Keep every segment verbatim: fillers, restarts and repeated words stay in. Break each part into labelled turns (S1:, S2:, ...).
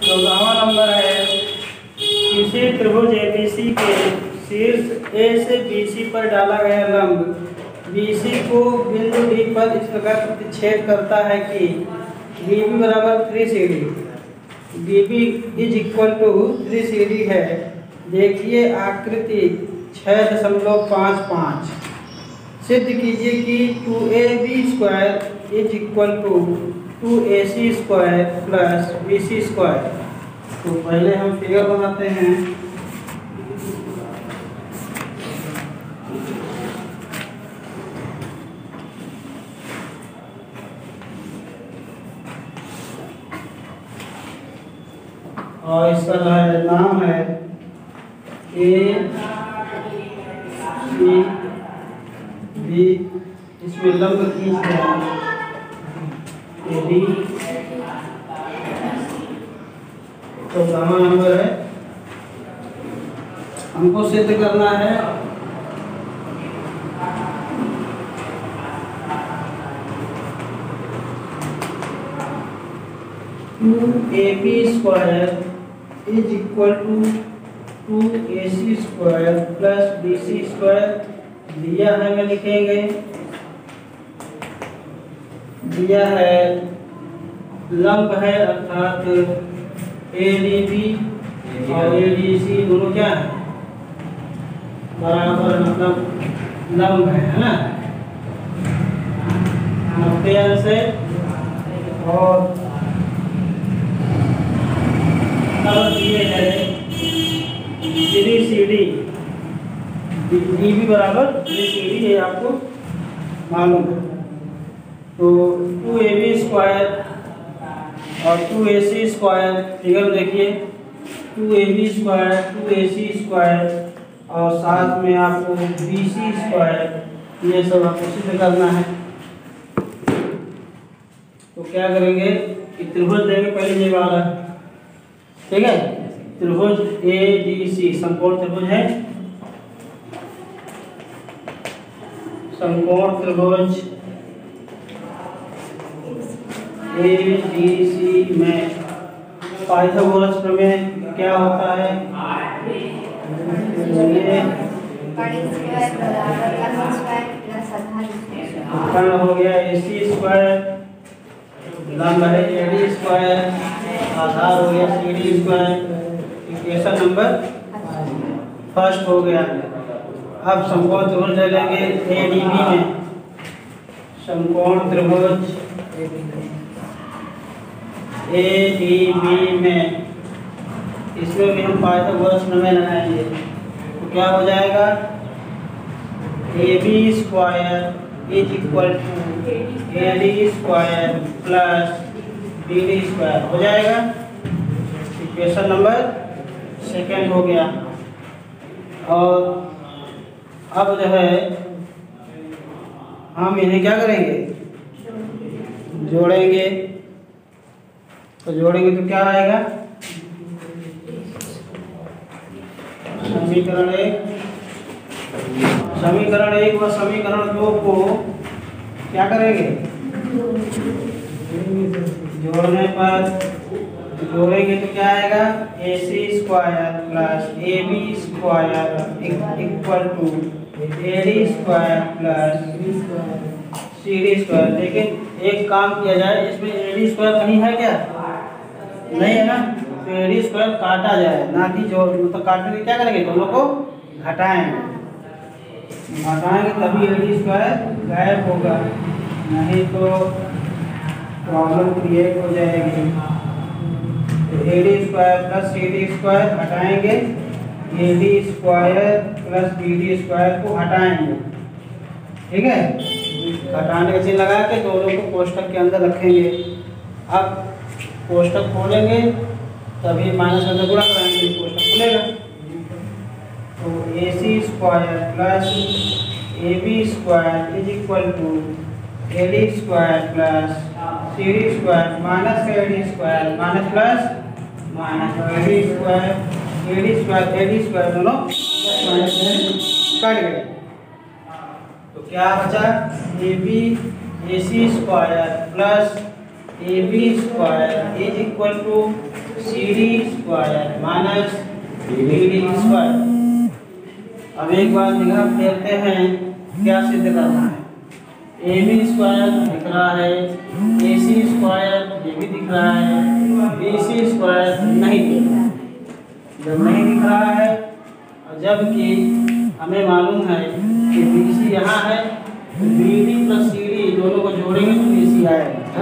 S1: चौदहवां number है, किसी त्रिभुज ए बी सी के शीर्ष ए से बी सी पर डाला गया लंब बी सी को बिंदु डी पर इस प्रकार प्रतिच्छेद करता है कि बी बी बराबर three C D, B B is equal to three C D है। देखिए आकृति छः दशमलव पाँच पाँच। सिद्ध कीजिए कि two A B square is equal to two A C square plus B C square. तो पहले हम फिगर बनाते हैं। और इसका जो है नाम है ए सी बी, इसमें लंब खींच हैं ए बी। चौदहवां नंबर है, हमको सिद्ध करना है two A B square is equal to two A C square plus B C square दिया है। मैं लिखेंगे दिया है लंब है अर्थात ए डी बी और ए डी सी दोनों क्या है बराबर, मतलब लंब है है ना, नब्बे अंश है। और दिए है three C D, D B बराबर थ्री सी डी है, आपको मालूम है। तो टू ए बी स्क्वायर और two A C square, figure देखिए two A B square two A C square और साथ में आपको बी सी स्क्वायर, ये सब आपको सिद्ध करना है। तो क्या करेंगे कि त्रिभुज देंगे पहले ये वाला, ठीक है। त्रिभुज ए डी सी समकोण त्रिभुज है, समकोण त्रिभुज ए डी सी में पाइथागोरस प्रमेय क्या होता है, उत्पन्न हो गया ए सी स्क्वायर, लंब है ए डी स्क्वायर, आधार हो गया C D square. Equation number first हो गया। अब समकोण त्रिभुज ले लेंगे ए डी बी में, समकोण त्रिभुज ए डी बी में, इसमें भी हम पाइथागोरस प्रमेय लगाएंगे। तो क्या हो जाएगा A B square is equal to A D square plus B D square हो जाएगा। इक्वेशन नंबर सेकेंड हो गया। और अब जो है हम इन्हें क्या करेंगे जोड़ेंगे। तो जोड़ेंगे तो क्या आएगा, समीकरण एक समीकरण एक व समीकरण दो को क्या करेंगे जोड़ने पर, जोड़ेंगे तो क्या आएगा A C square plus A B square equal to A D square plus C D square. लेकिन एक काम किया जाए, इसमें ए डी स्क्वायर कहीं है क्या, नहीं है ना। तो ए डी स्क्वायर काटा जाए, ना कि जोड़, मतलब काटने के क्या करेंगे दोनों को घटाएंगे, घटाएंगे तभी ए डी स्क्वायर गायब होगा, नहीं तो प्रॉब्लम क्रिएट हो जाएगी। तो A D square plus C D square हटाएंगे, A D square plus B D square को हटाएंगे, ठीक है। घटाने का चिन्ह लगा के दोनों को कोष्ठक के अंदर रखेंगे। अब कोष्ठक खोलेंगे तभी माइनस करके गुणा कराएंगे, कोष्ठक खुलेगा। तो A C square plus A B square is equal to A D square plus C D square minus A D square minus plus minus A D square A D square A D square दोनों minus cut गए। तो क्या बचा A B A C square plus A B square is equal to C D square minus B D square. अब एक बार निगाह फेरते हैं क्या सिद्ध करना है। ए बी स्क्वायर दिख रहा है, ए सी स्क्वायर ये भी दिख रहा है, बी सी स्क्वायर नहीं दिख रहा है। जब नहीं दिख रहा है और जबकि हमें मालूम है कि बी सी यहाँ है, तो B D plus C D दोनों को जोड़ेंगे तो बी सी आएगा।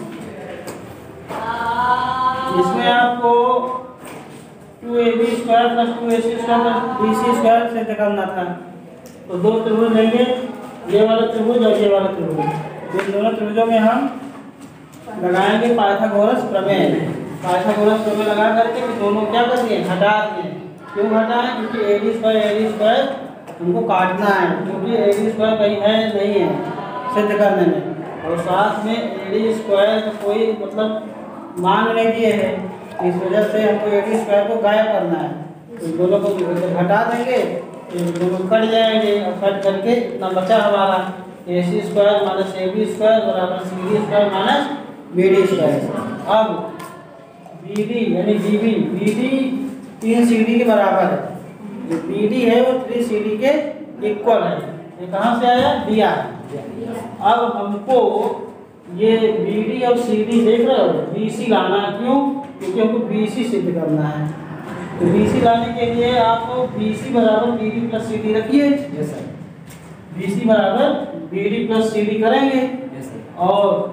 S1: इसमें आपको two A B square plus two A C square plus B C square से निकालना था। तो दो त्रिभुज लेंगे, ये वाला त्रिभुज और ये वाला त्रिभुज। इन दोनों त्रिभुजों में हम लगाएंगे पाइथागोरस प्रमेय। पाइथागोरस प्रमेय लगा करके दोनों क्या कर दिए, हटा दिए। क्यों हटाएं? क्योंकि A D square A D square हमको काटना है, क्योंकि ए डी स्क्वायर कहीं है नहीं है सिद्ध करने में, और साथ में ए डी स्क्वायर का कोई मतलब मान नहीं दिए है। इस वजह से हमको ए डी स्क्वायर को गायब करना है। तो दोनों को हटा देंगे, दोनों कट जाएंगे, और कट करके इतना बचा हमारा A C square minus A B square बराबर C D square minus B D square. अब बी डी यानी बी बी बी डी तीन सी डी के बराबर है। जो बी डी है वो थ्री सी डी के इक्वल है। ये कहाँ से आया? दिया है। अब हमको ये बी डी और सी डी देख रहे हो, बी सी लाना है। क्यों? क्योंकि हमको बी सी सिद्ध करना है। तो बी सी लाने के लिए आप बी सी बराबर B D plus C D रखिए।
S2: Yes sir.
S1: बी सी बराबर B D plus C D करेंगे।
S2: Yes sir.
S1: और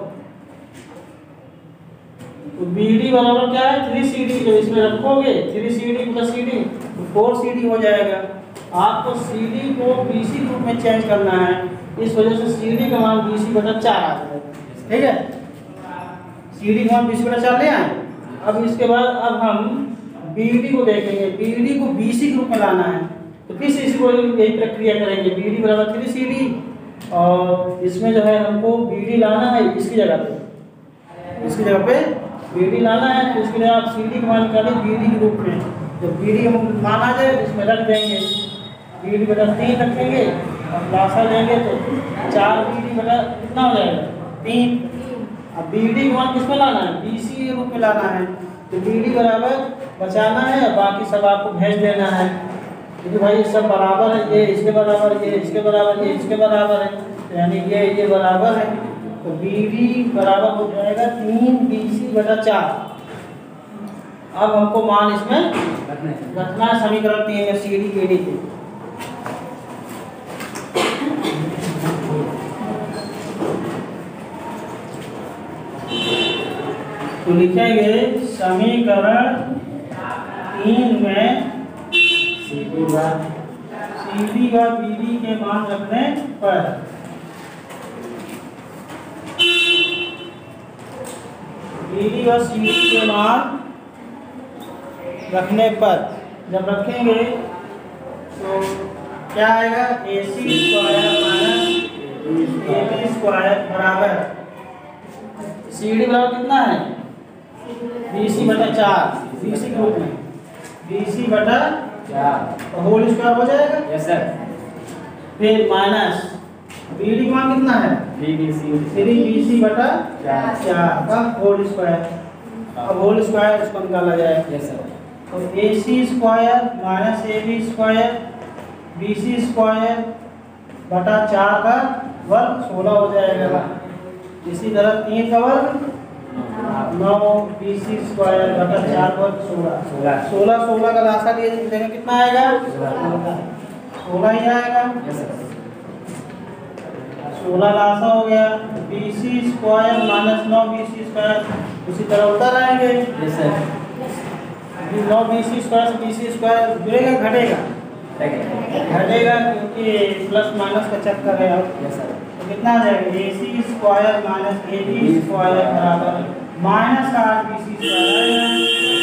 S1: तो बी डी बराबर क्या है? Three C D. जो इसमें रखोगे three C D plus C D तो फोर सी डी हो जाएगा। आपको सी डी को बी सी रूप में चेंज करना है, इस वजह से सी डी का मान बी सी बटा चार आ जाएगा। ठीक है, सी डी का मान बी सी बटा चार ले आए। अब इसके बाद अब हम बी डी को देखेंगे, बी डी को बी सी रूप में लाना है। तो फिर से इसी को यही प्रक्रिया करेंगे। बी डी बराबर थ्री सी डी, और इसमें जो है हमको बी डी लाना है इसकी जगह पे, इसकी जगह पे बी डी लाना है। तो इसके लिए आप सी डी का मान निकालें बी डी के रूप में। जब बी डी मान आ जाए तो इसमें रख देंगे, बी डी बटा तीन रखेंगे, और लासा लेंगे तो चार बी डी बटा कितना हो जाएगा? तीन। अब बी डी का मान किसमें लाना है? बी सी के रूप में लाना है। तो बी डी बराबर बचाना है, और बाकी सब आपको भेज देना है, क्योंकि भाई ये सब बराबर है। ये इसके बराबर, ये इसके बराबर, ये इसके बराबर है, तो यानी ये ये बराबर है। तो बी डी बराबर हो जाएगा तीन बी सी बटा चार। अब हमको मान इसमें रखना है समीकरण तीन में सी डी बी डी के। तो लिखेंगे समीकरण तीन में सी डी व सी डी व बी डी के मान रखने पर बी डी व सी डी के मान रखने पर जब रखेंगे तो क्या आएगा? A C square minus A B square बराबर सी डी बराबर कितना है? बी सी बटा चार। बी सी के रूप में बी सी बटा चार तो होल स्क्वायर हो जाएगा।
S2: Yes sir.
S1: फिर माइनस बी डी का मान कितना है?
S2: Three B C
S1: three B C बटा
S2: चार
S1: चार का होल स्क्वायर। अब होल स्क्वायर इसको निकाला जाए।
S2: Yes sir.
S1: तो A C square minus A B square B C square बटा चार का वर्ग सोलह हो जाएगा। इसी तरह तीन का वर्ग नौ बी सी स्क्वायर बटा चार वर्ग सोलह।
S2: सोलह
S1: सोलह सोलह का लासा लिए देंगे कितना आएगा? सोलह ही आएगा।
S2: Yes sir.
S1: सोलह लासा हो गया। बी सी स्क्वायर माइनस नौ बी सी स्क्वायर उसी तरह उतर आएंगे।
S2: Yes sir.
S1: नौ बी सी स्क्वायर से बी सी स्क्वायर जुड़ेगा घटेगा? घटेगा, क्योंकि प्लस माइनस का चक्कर है। अब
S2: यस सर।
S1: तो कितना आ जाएगा? A C square minus A B square बराबर माइनस का आठ बी सी स्क्वायर आएगा।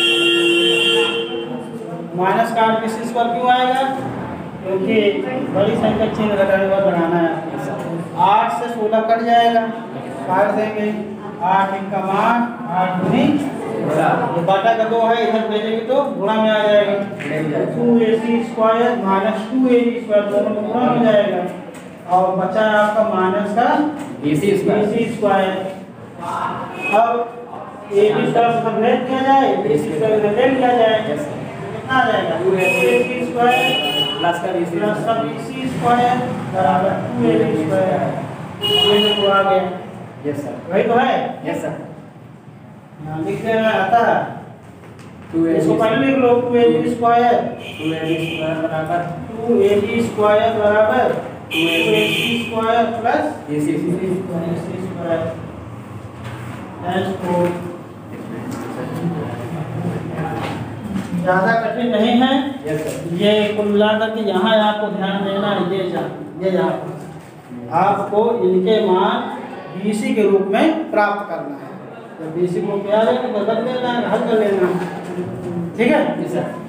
S1: माइनस का आठ बी सी स्क्वायर क्यों आएगा? क्योंकि बड़ी संख्या चिन्ह घटाने पर बनाना है। आठ से सोलह कट जाएगा, काट देंगे। आठ एक का मान आठ दूनी ये बाटा का दो है, इधर भेजेंगे तो गुणा में आ जाएगा। Two A C square minus two A B square दोनों में गुणा हो जाएगा, और बचा आपका माइनस का
S2: B C square.
S1: B C square. अब ए बी स्क्वायर सब ले लिया जाए, बी स्क्वायर ले लिया जाए, कितना आ जाएगा two A C square plus का बी सी स्क्वायर बराबर टू ए बी स्क्वायर। ये तो आ गया।
S2: Yes sir.
S1: वही तो है।
S2: Yes sir.
S1: यहाँ लिख देना आता है
S2: टू ए
S1: इसको पहले लिख लो two A B square
S2: two A B square बराबर
S1: टू ए बी स्क्वायर बराबर two A C square plus
S2: A C
S1: square को ज्यादा कठिन नहीं है।
S2: Yes sir.
S1: ये कुल मिलाकर के यहाँ आपको ध्यान देना है, ये जा ये यहाँ आपको इनके मान बीसी के रूप में प्राप्त करना है। तो बीसी को क्या लेना, बदल देना है, हल कर लेना। ठीक है।
S2: जी सर।